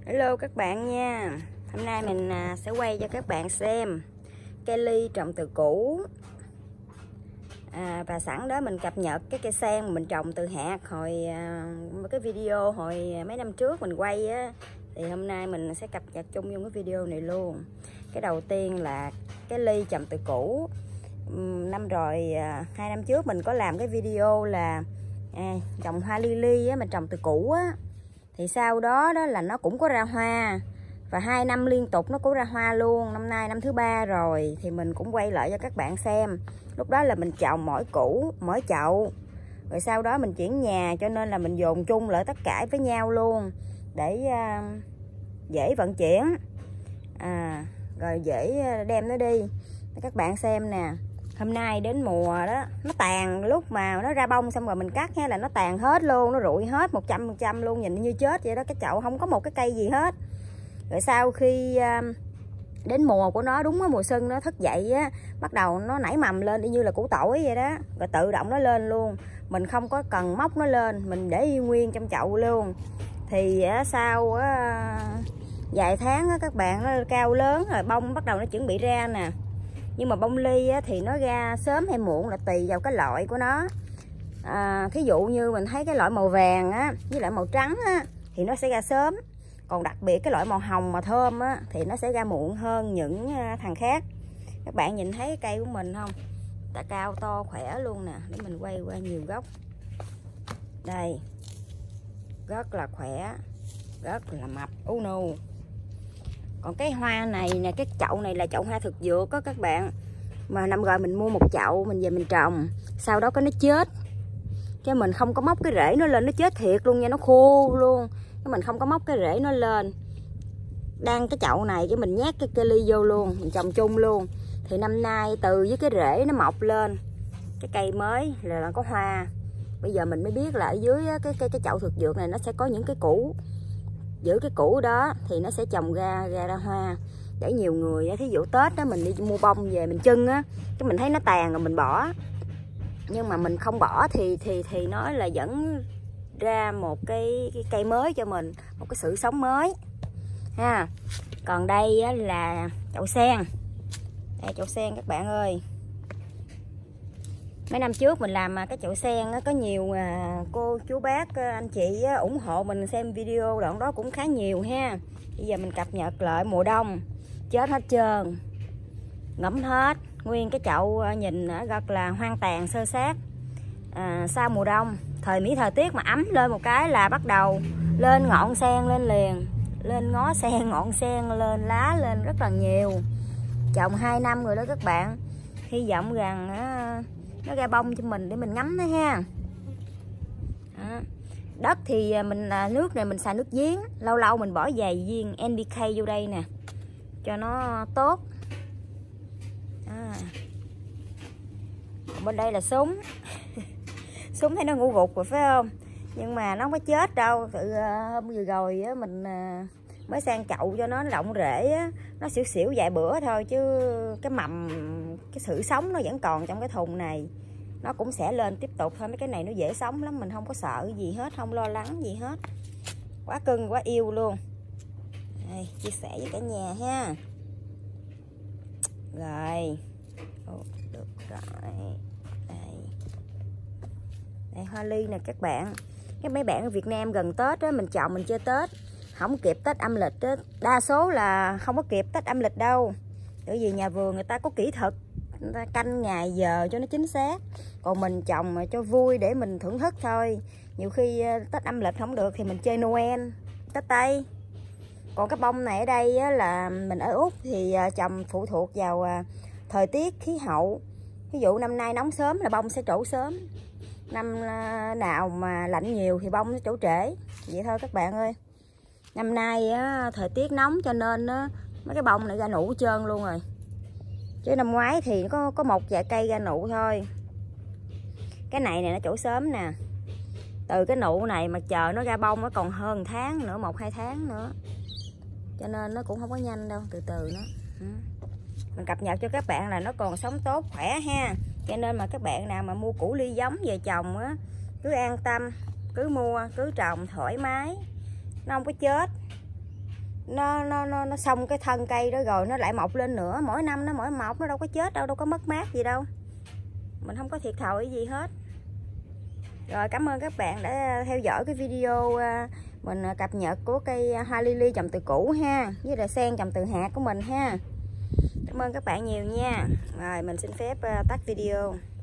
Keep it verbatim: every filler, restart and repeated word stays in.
Hello các bạn nha. Hôm nay mình sẽ quay cho các bạn xem cây ly trồng từ củ à, và sẵn đó mình cập nhật cái cây sen mình trồng từ hạt hồi à, cái video hồi mấy năm trước mình quay á, thì hôm nay mình sẽ cập nhật chung vô cái video này luôn. Cái đầu tiên là cái ly trồng từ củ. Năm rồi à, hai năm trước mình có làm cái video là à, trồng hoa lily á, mình trồng từ củ á, thì sau đó đó là nó cũng có ra hoa và hai năm liên tục nó cũng ra hoa luôn. Năm nay năm thứ ba rồi thì mình cũng quay lại cho các bạn xem. Lúc đó là mình trồng mỗi củ mỗi chậu, rồi sau đó mình chuyển nhà, cho nên là mình dồn chung lại tất cả với nhau luôn để uh, dễ vận chuyển à, rồi dễ đem nó đi. Các bạn xem nè, hôm nay đến mùa đó nó tàn, lúc mà nó ra bông xong rồi mình cắt nha là nó tàn hết luôn, nó rụi hết một trăm phần trăm luôn, nhìn như chết vậy đó. Cái chậu không có một cái cây gì hết. Rồi sau khi uh, đến mùa của nó, đúng á, mùa xuân nó thức dậy á, bắt đầu nó nảy mầm lên y như là củ tỏi vậy đó, rồi tự động nó lên luôn, mình không có cần móc nó lên, mình để y nguyên trong chậu luôn. Thì uh, sau uh, vài tháng á, các bạn nó cao lớn rồi, bông bắt đầu nó chuẩn bị ra nè. Nhưng mà bông ly á, thì nó ra sớm hay muộn là tùy vào cái loại của nó. À, thí dụ như mình thấy cái loại màu vàng á, với lại màu trắng á, thì nó sẽ ra sớm. Còn đặc biệt cái loại màu hồng mà thơm á, thì nó sẽ ra muộn hơn những thằng khác. Các bạn nhìn thấy cây của mình không? Tạ cao to khỏe luôn nè. Để mình quay qua nhiều góc. Đây, rất là khỏe, rất là mập. Oh no. Còn cái hoa này nè, cái chậu này là chậu hoa thực dược đó các bạn. Mà năm rồi mình mua một chậu mình về mình trồng, sau đó có nó chết, cái mình không có móc cái rễ nó lên, nó chết thiệt luôn nha, nó khô luôn. Cái mình không có móc cái rễ nó lên. Đang cái chậu này cái mình nhét cái cây ly vô luôn, mình trồng chung luôn. Thì năm nay từ với cái rễ nó mọc lên cái cây mới là, là có hoa. Bây giờ mình mới biết là ở dưới cái cái cái chậu thực dược này nó sẽ có những cái củ, giữ cái củ đó thì nó sẽ trồng ra ra ra hoa. Để nhiều người, thí dụ Tết đó mình đi mua bông về mình trưng á, cái mình thấy nó tàn rồi mình bỏ. Nhưng mà mình không bỏ thì thì thì nó là vẫn ra một cái, cái cây mới cho mình, một cái sự sống mới ha. Còn đây á, là chậu sen. Đây chậu sen các bạn ơi. Mấy năm trước mình làm cái chậu sen á, có nhiều à, cô chú bác anh chị á, ủng hộ mình xem video đoạn đó cũng khá nhiều ha. Bây giờ mình cập nhật lại mùa đông chết hết trơn, ngẫm hết nguyên cái chậu, nhìn rất là hoang tàn sơ sát. À, sau mùa đông thời mỹ thời tiết mà ấm lên một cái là bắt đầu lên ngọn sen lên liền, lên ngó sen, ngọn sen lên, lá lên rất là nhiều. Trồng hai năm rồi đó các bạn, hy vọng rằng á, nó ra bông cho mình để mình ngắm nó ha. Đó. Đất thì mình nước này mình xài nước giếng, lâu lâu mình bỏ vài viên en pê ca vô đây nè cho nó tốt. À. Bên đây là súng. Súng thấy nó ngủ gục rồi phải không? Nhưng mà nó không có chết đâu. Tự hôm vừa rồi á, mình mới sang chậu cho nó rộng rễ á, nó xỉu xỉu vài bữa thôi, chứ cái mầm, cái sự sống nó vẫn còn trong cái thùng này. Nó cũng sẽ lên tiếp tục thôi. Mấy cái này nó dễ sống lắm, mình không có sợ gì hết, không lo lắng gì hết. Quá cưng, quá yêu luôn. Đây, chia sẻ với cả nhà ha. Rồi. Ồ, được rồi. Đây. Đây hoa ly nè các bạn. Cái mấy bạn ở Việt Nam gần Tết á, mình trồng mình chơi Tết không kịp Tết âm lịch á, đa số là không có kịp Tết âm lịch đâu. Bởi vì nhà vườn người ta có kỹ thuật, người ta canh ngày giờ cho nó chính xác. Còn mình trồng mà cho vui để mình thưởng thức thôi. Nhiều khi Tết âm lịch không được thì mình chơi Noel, Tết Tây. Còn cái bông này ở đây á, là mình ở Úc thì trồng phụ thuộc vào thời tiết khí hậu. Ví dụ năm nay nóng sớm là bông sẽ trổ sớm, năm nào mà lạnh nhiều thì bông nó trổ trễ. Vậy thôi các bạn ơi. Năm nay á, thời tiết nóng cho nên á, mấy cái bông này ra nụ hết trơn luôn rồi. Chứ năm ngoái thì có có một vài cây ra nụ thôi. Cái này nè nó trổ sớm nè. Từ cái nụ này mà chờ nó ra bông nó còn hơn tháng nữa, một hai tháng nữa. Cho nên nó cũng không có nhanh đâu, từ từ nó. Mình cập nhật cho các bạn là nó còn sống tốt khỏe ha. Cho nên mà các bạn nào mà mua củ ly giống về trồng á, cứ an tâm, cứ mua, cứ trồng thoải mái, nó không có chết. nó nó nó nó xong cái thân cây đó rồi nó lại mọc lên nữa, mỗi năm nó mỗi mọc, nó đâu có chết đâu, đâu có mất mát gì đâu, mình không có thiệt thòi gì hết. Rồi cảm ơn các bạn đã theo dõi cái video mình cập nhật của cây hoa lily trồng từ củ ha, với lại sen trồng từ hạt của mình ha. Cảm ơn các bạn nhiều nha. Rồi mình xin phép tắt video.